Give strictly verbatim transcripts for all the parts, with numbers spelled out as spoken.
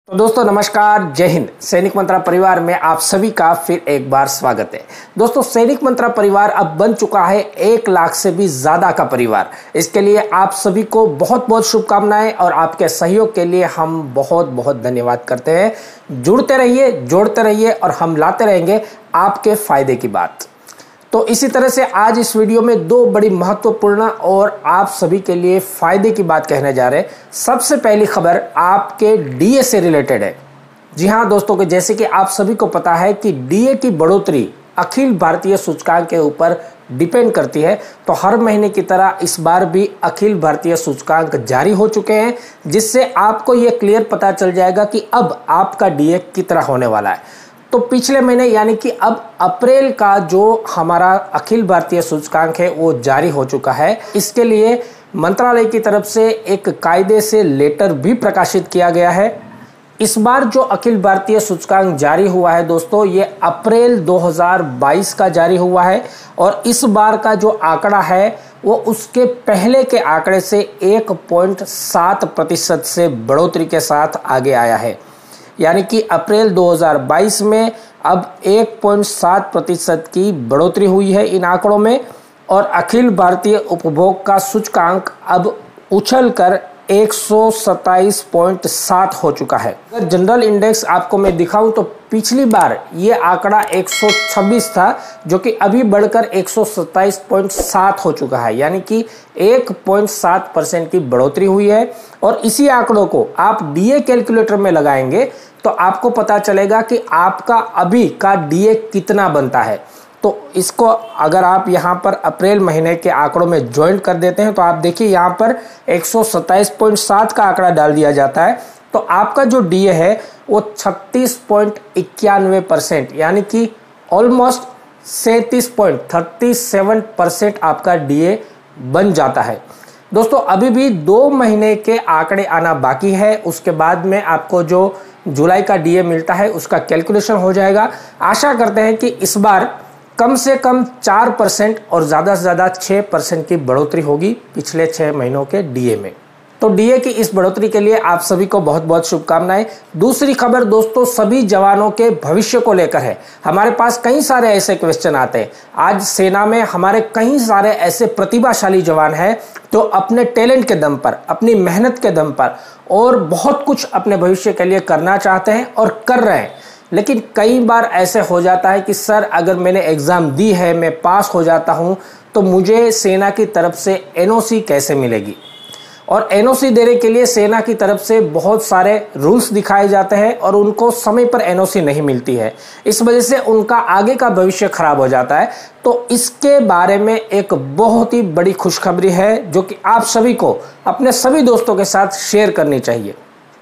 तो दोस्तों नमस्कार, जय हिंद। सैनिक मंत्रा परिवार में आप सभी का फिर एक बार स्वागत है। दोस्तों सैनिक मंत्रा परिवार अब बन चुका है एक लाख से भी ज्यादा का परिवार। इसके लिए आप सभी को बहुत बहुत शुभकामनाएं और आपके सहयोग के लिए हम बहुत बहुत धन्यवाद करते हैं। जुड़ते रहिए, जोड़ते रहिए और हम लाते रहेंगे आपके फायदे की बात। तो इसी तरह से आज इस वीडियो में दो बड़ी महत्वपूर्ण और आप सभी के लिए फायदे की बात कहने जा रहे हैं। सबसे पहली खबर आपके डीए से रिलेटेड है। जी हाँ दोस्तों, के जैसे कि आप सभी को पता है कि डीए की बढ़ोतरी अखिल भारतीय सूचकांक के ऊपर डिपेंड करती है। तो हर महीने की तरह इस बार भी अखिल भारतीय सूचकांक जारी हो चुके हैं, जिससे आपको यह क्लियर पता चल जाएगा कि अब आपका डीए कितना होने वाला है। तो पिछले महीने यानी कि अब अप्रैल का जो हमारा अखिल भारतीय सूचकांक है वो जारी हो चुका है। इसके लिए मंत्रालय की तरफ से एक कायदे से लेटर भी प्रकाशित किया गया है। इस बार जो अखिल भारतीय सूचकांक जारी हुआ है दोस्तों, ये अप्रैल दो हज़ार बाईस का जारी हुआ है और इस बार का जो आंकड़ा है वो उसके पहले के आंकड़े से एक पॉइंट सात प्रतिशत से बढ़ोतरी के साथ आगे आया है। यानी कि अप्रैल दो हज़ार बाईस में अब एक पॉइंट सात प्रतिशत की बढ़ोतरी हुई है इन आंकड़ों में और अखिल भारतीय उपभोग का सूचकांक अब उछलकर एक सौ सत्ताईस पॉइंट सात हो चुका है। अगर जनरल इंडेक्स आपको मैं दिखाऊं तो पिछली बार ये आंकड़ा एक सौ छब्बीस था, जो कि अभी बढ़कर एक सौ सत्ताईस पॉइंट सात हो चुका है। यानी कि एक पॉइंट सात परसेंट की बढ़ोतरी हुई है। और इसी आंकड़ों को आप डीए कैलकुलेटर में लगाएंगे तो आपको पता चलेगा कि आपका अभी का डीए कितना बनता है। तो इसको अगर आप यहाँ पर अप्रैल महीने के आंकड़ों में ज्वाइन कर देते हैं तो आप देखिए यहाँ पर एक सौ सत्ताईस पॉइंट सात का आंकड़ा डाल दिया जाता है तो आपका जो डीए है वो छत्तीस पॉइंट इक्यानवे परसेंट यानी कि ऑलमोस्ट सैंतीस पॉइंट थर्टी सेवन परसेंट आपका डीए बन जाता है। दोस्तों अभी भी दो महीने के आंकड़े आना बाकी है, उसके बाद में आपको जो जुलाई का डीए मिलता है उसका कैलकुलेशन हो जाएगा। आशा करते हैं कि इस बार कम से कम चार परसेंट और ज़्यादा से ज़्यादा छः परसेंट की बढ़ोतरी होगी पिछले छः महीनों के डीए में। तो डीए की इस बढ़ोतरी के लिए आप सभी को बहुत बहुत शुभकामनाएं। दूसरी खबर दोस्तों सभी जवानों के भविष्य को लेकर है। हमारे पास कई सारे ऐसे क्वेश्चन आते हैं। आज सेना में हमारे कई सारे ऐसे प्रतिभाशाली जवान हैं जो अपने टैलेंट के दम पर, अपनी मेहनत के दम पर और बहुत कुछ अपने भविष्य के लिए करना चाहते हैं और कर रहे हैं। लेकिन कई बार ऐसे हो जाता है कि सर अगर मैंने एग्ज़ाम दी है, मैं पास हो जाता हूं तो मुझे सेना की तरफ से एनओसी कैसे मिलेगी। और एनओसी देने के लिए सेना की तरफ से बहुत सारे रूल्स दिखाए जाते हैं और उनको समय पर एनओसी नहीं मिलती है। इस वजह से उनका आगे का भविष्य खराब हो जाता है। तो इसके बारे में एक बहुत ही बड़ी खुशखबरी है जो कि आप सभी को अपने सभी दोस्तों के साथ शेयर करनी चाहिए।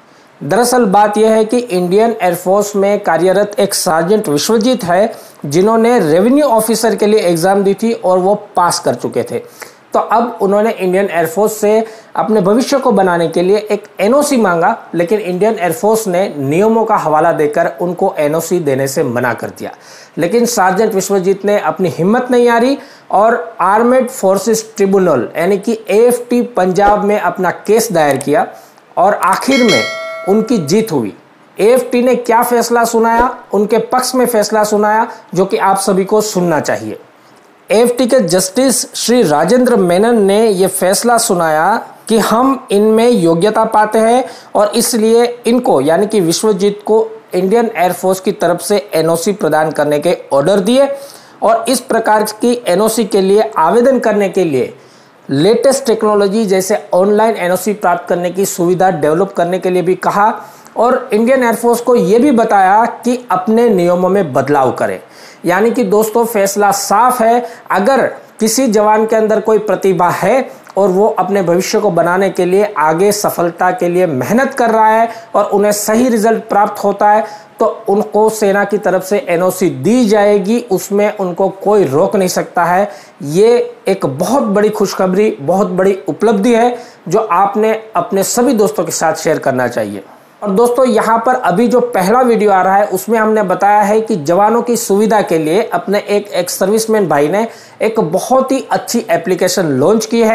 दरअसल बात यह है कि इंडियन एयरफोर्स में कार्यरत एक सार्जेंट विश्वजीत है जिन्होंने रेवेन्यू ऑफिसर के लिए एग्ज़ाम दी थी और वो पास कर चुके थे। तो अब उन्होंने इंडियन एयरफोर्स से अपने भविष्य को बनाने के लिए एक एनओसी मांगा, लेकिन इंडियन एयरफोर्स ने नियमों का हवाला देकर उनको एनओसी देने से मना कर दिया। लेकिन सार्जेंट विश्वजीत ने अपनी हिम्मत नहीं हारी और आर्मेड फोर्सेस ट्रिब्यूनल यानी कि एएफटी पंजाब में अपना केस दायर किया और आखिर में उनकी जीत हुई। एएफटी ने क्या फैसला सुनाया, उनके पक्ष में फैसला सुनाया जो कि आप सभी को सुनना चाहिए। एएफटी के जस्टिस श्री राजेंद्र मेनन ने यह फैसला सुनाया कि हम इनमें योग्यता पाते हैं और इसलिए इनको यानी कि विश्वजीत को इंडियन एयरफोर्स की तरफ से एनओसी प्रदान करने के ऑर्डर दिए और इस प्रकार की एनओसी के लिए आवेदन करने के लिए लेटेस्ट टेक्नोलॉजी जैसे ऑनलाइन एनओसी प्राप्त करने की सुविधा डेवलप करने के लिए भी कहा और इंडियन एयरफोर्स को यह भी बताया कि अपने नियमों में बदलाव करें। यानी कि दोस्तों फैसला साफ है, अगर किसी जवान के अंदर कोई प्रतिभा है और वो अपने भविष्य को बनाने के लिए आगे सफलता के लिए मेहनत कर रहा है और उन्हें सही रिजल्ट प्राप्त होता है तो उनको सेना की तरफ से एनओसी दी जाएगी, उसमें उनको कोई रोक नहीं सकता है। ये एक बहुत बड़ी खुशखबरी, बहुत बड़ी उपलब्धि है जो आपने अपने सभी दोस्तों के साथ शेयर करना चाहिए। और दोस्तों यहाँ पर अभी जो पहला वीडियो आ रहा है उसमें हमने बताया है कि जवानों की सुविधा के लिए अपने एक एक्स सर्विसमैन भाई ने एक बहुत ही अच्छी एप्लीकेशन लॉन्च की है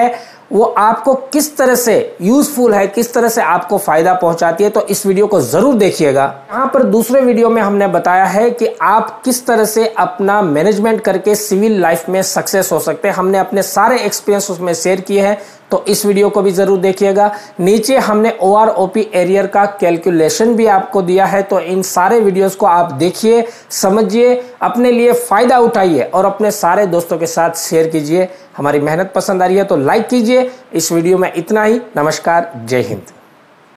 वो आपको किस तरह से यूजफुल है, किस तरह से आपको फायदा पहुंचाती है, तो इस वीडियो को जरूर देखिएगा। यहाँ पर दूसरे वीडियो में हमने बताया है कि आप किस तरह से अपना मैनेजमेंट करके सिविल लाइफ में सक्सेस हो सकते हैं। हमने अपने सारे एक्सपीरियंस उसमें शेयर किए हैं, तो इस वीडियो को भी जरूर देखिएगा। नीचे हमने O R O P arrear का कैलकुलेशन भी आपको दिया है, तो इन सारे वीडियोस को आप देखिए, समझिए, अपने लिए फायदा उठाइए और अपने सारे दोस्तों के साथ शेयर कीजिए। हमारी मेहनत पसंद आ रही है तो लाइक कीजिए। इस वीडियो में इतना ही। नमस्कार, जय हिंद।